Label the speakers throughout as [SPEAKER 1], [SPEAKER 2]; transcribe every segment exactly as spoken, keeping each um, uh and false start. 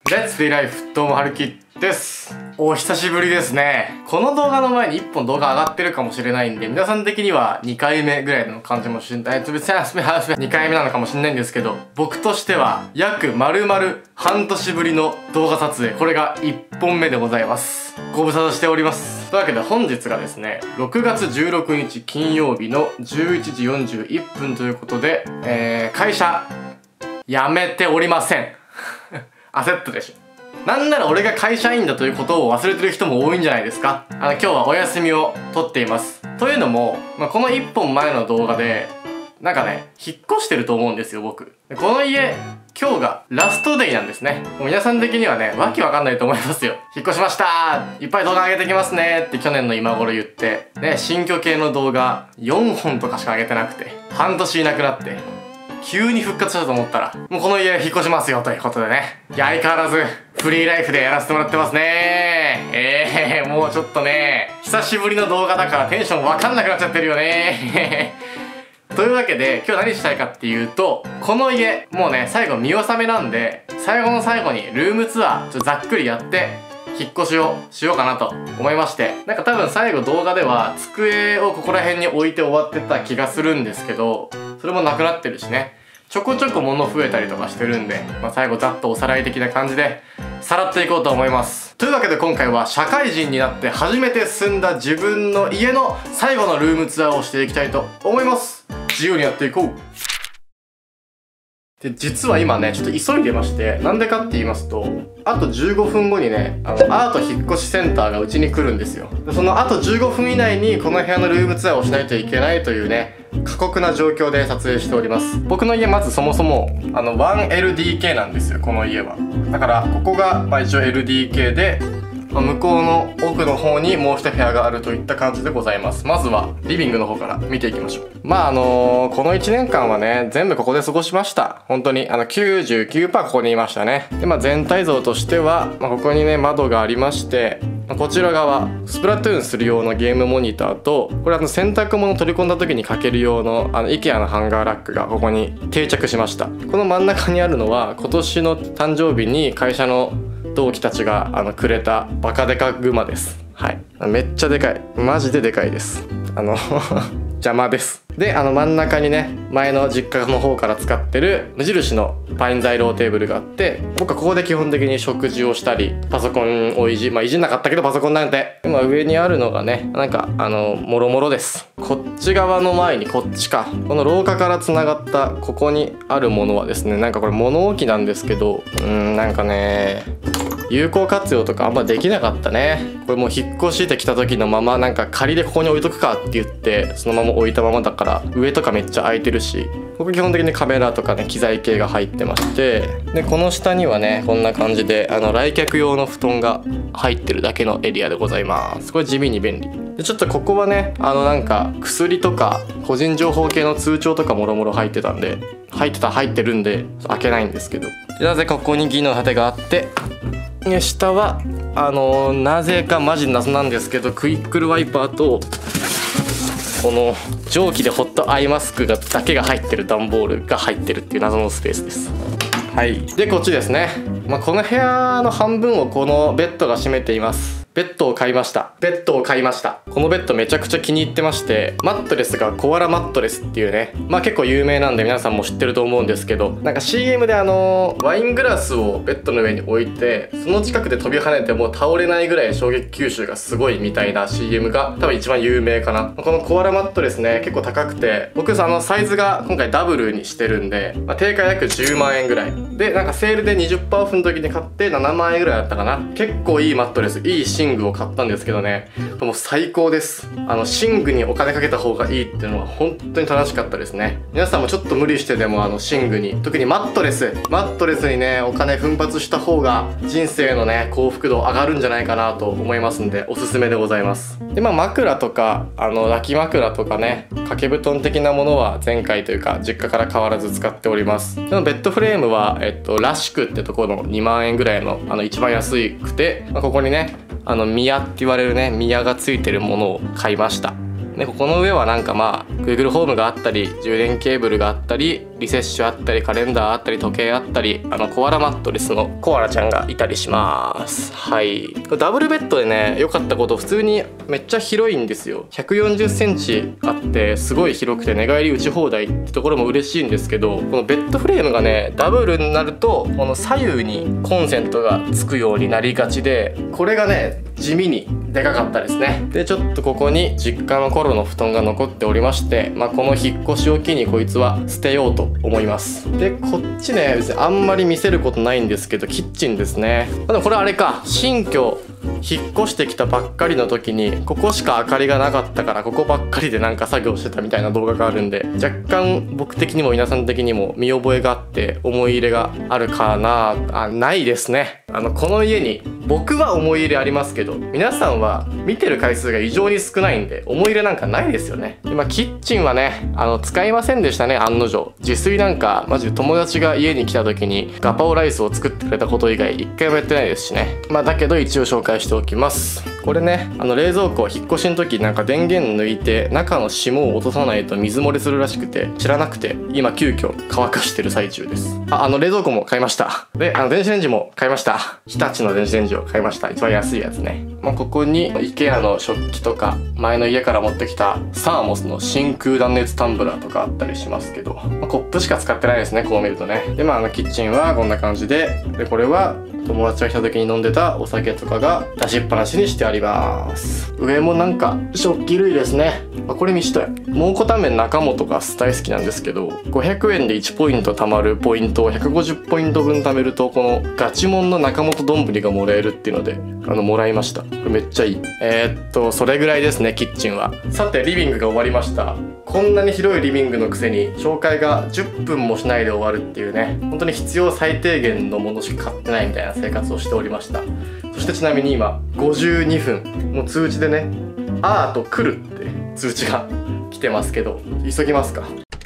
[SPEAKER 1] レッツビーライフ、どうもはるきです。お久しぶりですね。この動画の前にいっぽん動画上がってるかもしれないんで、皆さん的にはにかいめぐらいの感じもしれない。にかいめなのかもしれないんですけど、僕としては約丸々半年ぶりの動画撮影、これがいっぽんめでございます。ご無沙汰しております。というわけで本日がですね、ろくがつじゅうろくにち金曜日のじゅういちじよんじゅういっぷんということで、えー、会社辞めておりません。焦ったでしょ。なんなら俺が会社員だということを忘れてる人も多いんじゃないですか。あの今日はお休みを取っています。というのも、まあ、このいっぽんまえの動画でなんかね、引っ越してると思うんですよ僕。この家今日がラストデイなんですね。もう皆さん的にはね、わけわかんないと思いますよ。引っ越しましたー、いっぱい動画上げてきますねーって去年の今頃言ってね、新居系の動画よんほんとかしか上げてなくて、半年いなくなって急に復活したと思ったら、もうこの家引っ越しますよということでね。いや、相変わらずフリーライフでやらせてもらってますね。えー、もうちょっとね、久しぶりの動画だからテンションわかんなくなっちゃってるよね。というわけで今日何したいかっていうと、この家もうね最後見納めなんで、最後の最後にルームツアーちょっとざっくりやって引っ越しをしようかなと思いまして、なんか多分最後動画では机をここら辺に置いて終わってた気がするんですけど、それもなくなってるしね、ちょこちょこ物増えたりとかしてるんで、まあ、最後ざっとおさらい的な感じでさらっていこうと思います。というわけで今回は社会人になって初めて住んだ自分の家の最後のルームツアーをしていきたいと思います。自由にやっていこう。で、実は今ねちょっと急いでまして、なんでかって言いますと、あとじゅうごふんごにね、あのアート引っ越しセンターがうちに来るんですよ。でそのあとじゅうごふん以内にこの部屋のルームツアーをしないといけないというね、過酷な状況で撮影しております。僕の家まずそもそもあの ワンエルディーケー なんですよ、この家は。だからここが、まあ、一応 エルディーケー で、まあ、向こうの奥の方にもう一部屋があるといった感じでございます。まずはリビングの方から見ていきましょう。まああのー、このいちねんかんはね全部ここで過ごしました。本当にあの きゅうじゅうきゅうパーセント ここにいましたね。で、まあ、全体像としては、まあ、ここにね窓がありまして、まあ、こちら側スプラトゥーンする用のゲームモニターと、これあの洗濯物取り込んだ時にかける用のあの IKEA のハンガーラックがここに定着しました。この真ん中にあるのは今年の誕生日に会社の同期たちがあのくれたバカデカグマです。はい、めっちゃでかい、マジででかいです。あの邪魔です。で、あの真ん中にね、前の実家の方から使ってる無印のパイン材ローテーブルがあって、僕はここで基本的に食事をしたりパソコンをいじまあいじんなかったけどパソコンなんて、今上にあるのがね、なんかあのもろもろです。こっち側の前にこっちか、この廊下からつながったここにあるものはですね、なんかこれ物置なんですけど、うーんなんかね有効活用とかあんまできなかったね。これもう引っ越してきた時のまま、なんか仮でここに置いとくかって言ってそのまま置いたままだから、上とかめっちゃ空いてるし、ここ基本的にカメラとかね機材系が入ってまして、でこの下にはねこんな感じであの来客用の布団が入ってるだけのエリアでございます。これ地味に便利で、ちょっとここはねあのなんか薬とか個人情報系の通帳とかもろもろ入ってたんで入ってた入ってるんで開けないんですけど、なぜここに銀の盾があって、で下はあのー、なぜかマジ謎なんですけどクイックルワイパーとこの蒸気でホットアイマスクがだけが入ってる段ボールが入ってるっていう謎のスペースです。はい、でこっちですね、まあ、この部屋の半分をこのベッドが占めています。ベッドを買いましたベッドを買いましたこのベッドめちゃくちゃ気に入ってまして、マットレスがコアラマットレスっていうね、まあ結構有名なんで皆さんも知ってると思うんですけど、なんか シーエム であのー、ワイングラスをベッドの上に置いてその近くで飛び跳ねても倒れないぐらい衝撃吸収がすごいみたいな シーエム が多分一番有名かな。このコアラマットレスね結構高くて、僕あのサイズが今回ダブルにしてるんで、まあ、定価約じゅうまんえんぐらいで、なんかセールで にじゅっパーセント オフの時に買ってななまんえんぐらいだったかな。結構いいマットレス、いい寝具を買ったんですけどね、もう最高です。あの寝具にお金かけた方がいいっていうのは本当に正しかったですね。皆さんもちょっと無理してでもあの寝具に、特にマットレスマットレスにねお金奮発した方が人生のね幸福度上がるんじゃないかなと思いますんで、おすすめでございます。でまあ枕とかあの抱き枕とかね掛け布団的なものは前回というか実家から変わらず使っております。でもベッドフレームはえっとらしくってところのにまんえんぐらいのあの一番安くて、まあ、ここにねあのミヤって言われるねミヤがついてるものを買いました。 でここの上はなんかまあ Google ホームがあったり充電ケーブルがあったりリセッシュあったりカレンダーあったり時計あったりあのコアラマットレスのコアラちゃんがいたりします。はい、ダブルベッドでね良かったこと、普通にめっちゃ広いんですよ。ひゃくよんじゅっセンチあってすごい広くて寝返り打ち放題ってところも嬉しいんですけど、このベッドフレームがねダブルになるとこの左右にコンセントがつくようになりがちで、これがね地味にでかかったですね。でちょっとここに実家の頃の布団が残っておりまして、まあ、この引っ越しを機にこいつは捨てようと思います。でこっちね別にあんまり見せることないんですけどキッチンですね。まあ、でもこれあれか、新居引っ越してきたばっかりの時にここしか明かりがなかったからここばっかりでなんか作業してたみたいな動画があるんで、若干僕的にも皆さん的にも見覚えがあって思い入れがあるかなあ。ないですね。あのこの家に僕は思い入れありますけど皆さんは見てる回数が異常に少ないんで思い入れなんかないですよね。で、まあ、キッチンはねあの使いませんでしたね。案の定自炊なんかマジで友達が家に来た時にガパオライスを作ってくれたこと以外一回もやってないですしね。まあだけど一応紹介しておきます。これねあの冷蔵庫引っ越しの時なんか電源抜いて中の霜を落とさないと水漏れするらしくて知らなくて今急遽乾かしてる最中です。あ、あの冷蔵庫も買いました。であの電子レンジも買いました。日立の電子レンジを買いました。一番安いやつね。まあ、ここに IKEA の食器とか前の家から持ってきたサーモスの真空断熱タンブラーとかあったりしますけど、まあ、コップしか使ってないですねこう見るとね。でまああのキッチンはこんな感じで、でこれは友達が来た時に飲んでたお酒とかが出しっぱなしにしてあります。上もなんか食器類ですね。あ、これ見したい。蒙古タンメン中本が大好きなんですけど、ごひゃくえんでいちポイント貯まるポイントをひゃくごじゅうポイント分貯めるとこのガチモンの中本丼がもらえるっていうのであのもらいました。これめっちゃいい。えー、っとそれぐらいですねキッチンは。さてリビングが終わりました。こんなに広いリビングのくせに紹介がじゅっぷんもしないで終わるっていうね、本当に必要最低限のものしか買ってないみたいな生活をしておりました。そしてちなみに今ごじゅうにふん、もう通知でねアート来るって通知が来てますけど急ぎますか。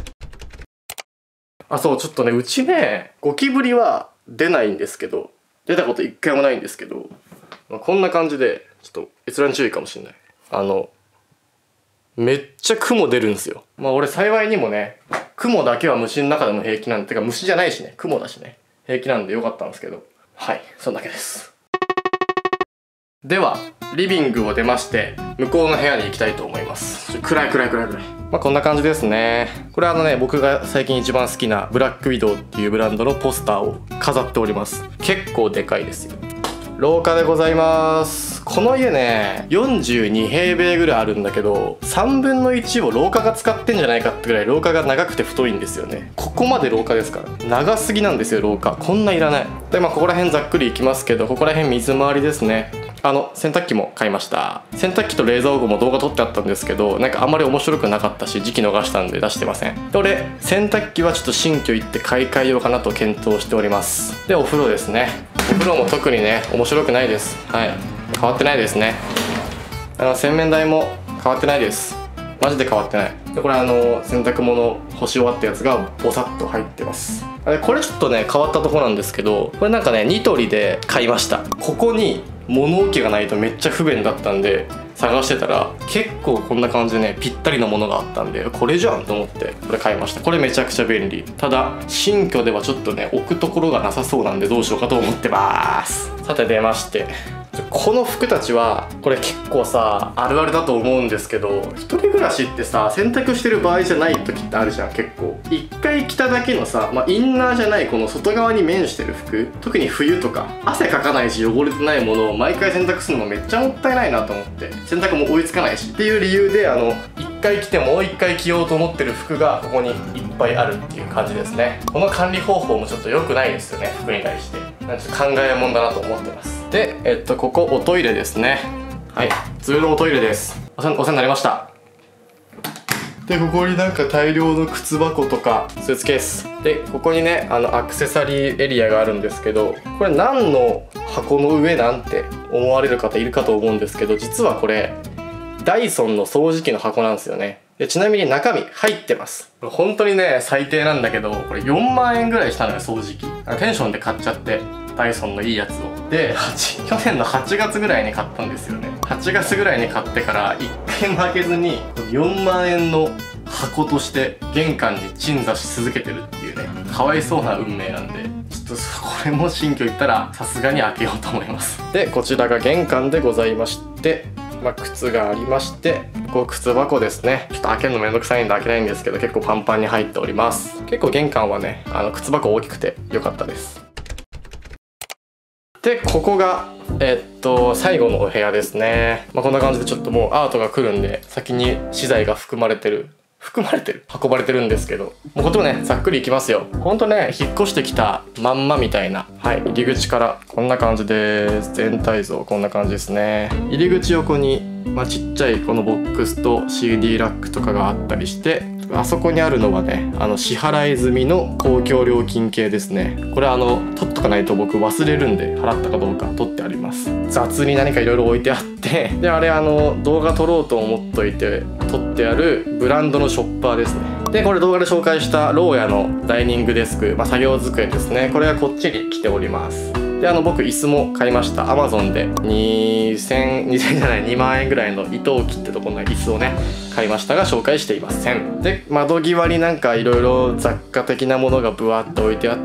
[SPEAKER 1] あ、そうちょっとねうちねゴキブリは出ないんですけど、出たこと一回もないんですけど、こんな感じでちょっと閲覧注意かもしれない。あのめっちゃ雲出るんですよ。まあ俺幸いにもね雲だけは虫の中でも平気なんで、てか虫じゃないしね雲だしね平気なんでよかったんですけど、はいそんだけです。ではリビングを出まして向こうの部屋に行きたいと思います。暗い暗い暗い暗い。まあこんな感じですね。これはあのね僕が最近一番好きなブラックウィドウっていうブランドのポスターを飾っております。結構でかいですよ。廊下でございます。この家ねよんじゅうにへいべいぐらいあるんだけどさんぶんのいちを廊下が使ってんじゃないかってぐらい廊下が長くて太いんですよね。ここまで廊下ですから長すぎなんですよ廊下。こんないらない。でまあここら辺ざっくりいきますけど、ここら辺水回りですね。あの洗濯機も買いました。洗濯機と冷蔵庫も動画撮ってあったんですけどなんかあんまり面白くなかったし時期逃したんで出してません。で俺洗濯機はちょっと新居行って買い替えようかなと検討しております。でお風呂ですね。お風呂も特にね面白くないです。はい変わってないですね。あの洗面台も変わってないです。マジで変わってない。でこれあの洗濯物干し終わったやつがボサッと入ってます。あれこれちょっとね変わったとこなんですけど、これなんかねニトリで買いました。ここに物置がないとめっちゃ不便だったんで探してたら結構こんな感じでねぴったりのものがあったんでこれじゃんと思ってこれ買いました。これめちゃくちゃ便利。ただ新居ではちょっとね置くところがなさそうなんでどうしようかと思ってます。さて出まして、この服たちはこれ結構さあるあるだと思うんですけど、一人暮らしってさ洗濯してる場合じゃない時ってあるじゃん。結構一回着ただけのさ、まあ、インナーじゃないこの外側に面してる服、特に冬とか汗かかないし汚れてないものを毎回洗濯するのめっちゃもったいないなと思って、洗濯も追いつかないしっていう理由であの一回着てもう一回着ようと思ってる服がここにいっぱいあるっていう感じですね。この管理方法もちょっと良くないですよね服に対して。なんかちょっと考えもんだなと思ってます。でえっとここおトイレですね。はい普通のおトイレです。お世話になりました。でここになんか大量の靴箱とかスーツケースで、ここにねあのアクセサリーエリアがあるんですけど、これ何の箱の上なんて思われる方いるかと思うんですけど、実はこれダイソンの掃除機の箱なんですよね。でちなみに中身入ってます。これ本当にね最低なんだけどこれよんまんえんぐらいしたのよ掃除機。テンションで買っちゃってダイソンのいいやつを。で去年のはちがつぐらいに買ったんですよね。はちがつぐらいに買ってからいっかいも開けずによんまんえんの箱として玄関に鎮座し続けてるっていうね、かわいそうな運命なんで、ちょっとこれも新居行ったらさすがに開けようと思います。でこちらが玄関でございまして、まあ、靴がありまして、こう靴箱ですね。ちょっと開けるのめんどくさいんで開けないんですけど、結構パンパンに入っております。結構玄関はね、あの靴箱大きくて良かったです。でここがえっと最後のお部屋ですね。まあ、こんな感じでちょっともうアートが来るんで、先に資材が含まれてる含まれてる運ばれてるんですけど、もうこっちもねざっくりいきますよ。ほんとね引っ越してきたまんまみたいな、はい、入り口からこんな感じです。全体像こんな感じですね。入り口横に、まあ、ちっちゃいこのボックスと シーディー ラックとかがあったりして、あそこにあるのはね、あの支払い済みの公共料金系ですね。これあの取っとかないと僕忘れるんで、払ったかどうか取ってあります。雑に何かいろいろ置いてあって、であれあの動画撮ろうと思っといて撮ってあるブランドのショッパーですね。でこれ動画で紹介したローヤのダイニングデスク、まあ、作業机ですね。これはこっちに来ております。であの僕椅子も買いました。 アマゾン でにせん、にせんじゃないにまんえんぐらいの伊藤木ってところの椅子をね買いましたが、紹介していません。で窓際になんかいろいろ雑貨的なものがブワッと置いてあって、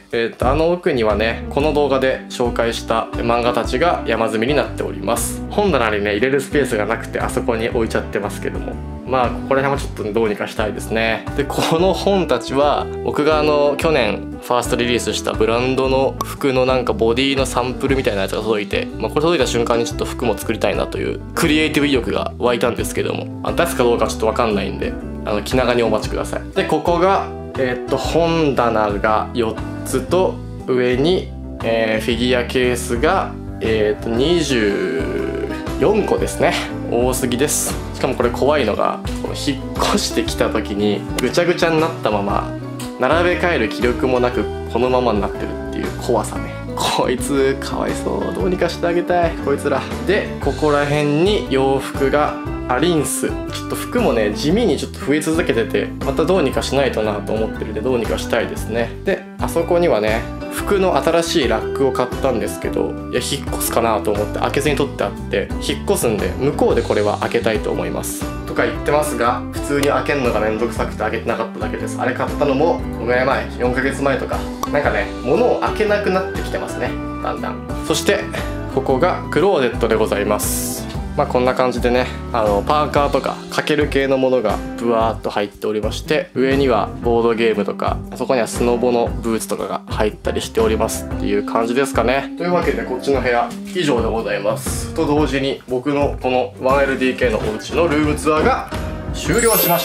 [SPEAKER 1] えー、とあの奥にはねこの動画で紹介した漫画たちが山積みになっております。本棚にね入れるスペースがなくてあそこに置いちゃってますけども、まあここら辺はちょっとどうにかしたいですね。でこの本たちは僕があの去年ファーストリリースしたブランドの服のなんかボディのサンプルみたいなやつが届いて、まあ、これ届いた瞬間にちょっと服も作りたいなというクリエイティブ意欲が湧いたんですけども、あ出すかどうかちょっと分かんないんで、あの気長にお待ちください。でここがえー、っと本棚がよっつと上に、えー、フィギュアケースがえー、っとにじゅうよんこですね。多すぎです。しかもこれ怖いのが、この引っ越してきた時にぐちゃぐちゃになったまま並べ替える気力もなくこのままになってるっていう怖さね。こいつかわいそう、どうにかしてあげたいこいつら。でここら辺に洋服がありんす。ちょっと服もね地味にちょっと増え続けてて、またどうにかしないとなと思ってるんで、どうにかしたいですね。であそこにはね服の新しいラックを買ったんですけど、いや引っ越すかなと思って開けずに取ってあって、引っ越すんで向こうでこれは開けたいと思いますとか言ってますが、普通に開けるのがめんどくさくて開けてなかっただけです。あれ買ったのもごねんまえ、よんかげつまえとか、なんかね物を開けなくなってきてますね、だんだん。そしてここがクローゼットでございます。まあこんな感じでね、あのパーカーとかかける系のものがブワーっと入っておりまして、上にはボードゲームとか、そこにはスノボのブーツとかが入ったりしておりますっていう感じですかね。というわけでこっちの部屋以上でございます。と同時に僕のこの ワンエルディーケー のお家のルームツアーが終了しました。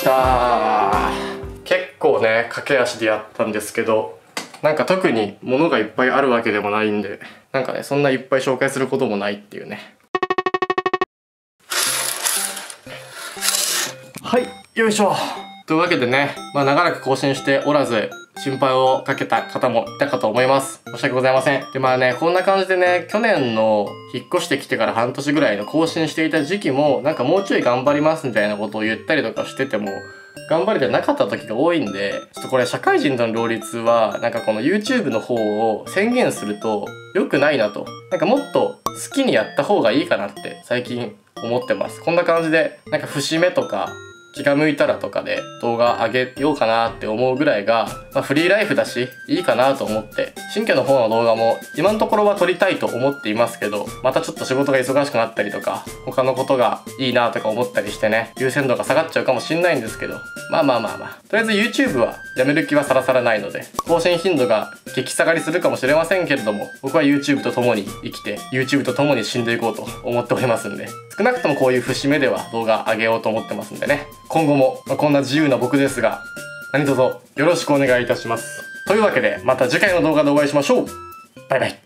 [SPEAKER 1] 結構ね駆け足でやったんですけど、なんか特に物がいっぱいあるわけでもないんで、なんかねそんないっぱい紹介することもないっていうね。はい、よいしょ。というわけでね、まあ長らく更新しておらず心配をかけた方もいたかと思います。申し訳ございません。でまあねこんな感じでね、去年の引っ越してきてから半年ぐらいの更新していた時期もなんかもうちょい頑張りますみたいなことを言ったりとかしてても頑張れてなかった時が多いんで、ちょっとこれ社会人との両立はなんかこの YouTube の方を宣言すると良くないなと、なんかもっと好きにやった方がいいかなって最近思ってます。こんな感じでなんか節目とか気が向いたらとかで動画上げようかなって思うぐらいが、まあ、フリーライフだしいいかなと思って、新居の方の動画も今のところは撮りたいと思っていますけど、またちょっと仕事が忙しくなったりとか他のことがいいなとか思ったりしてね、優先度が下がっちゃうかもしんないんですけど、まあまあまあまあとりあえず YouTube はやめる気はさらさらないので、更新頻度が激下がりするかもしれませんけれども、僕は YouTube と共に生きて YouTube と共に死んでいこうと思っておりますんで、少なくともこういう節目では動画上げようと思ってますんでね、今後も、まあ、こんな自由な僕ですが何卒よろしくお願いいたします。というわけでまた次回の動画でお会いしましょう。バイバイ。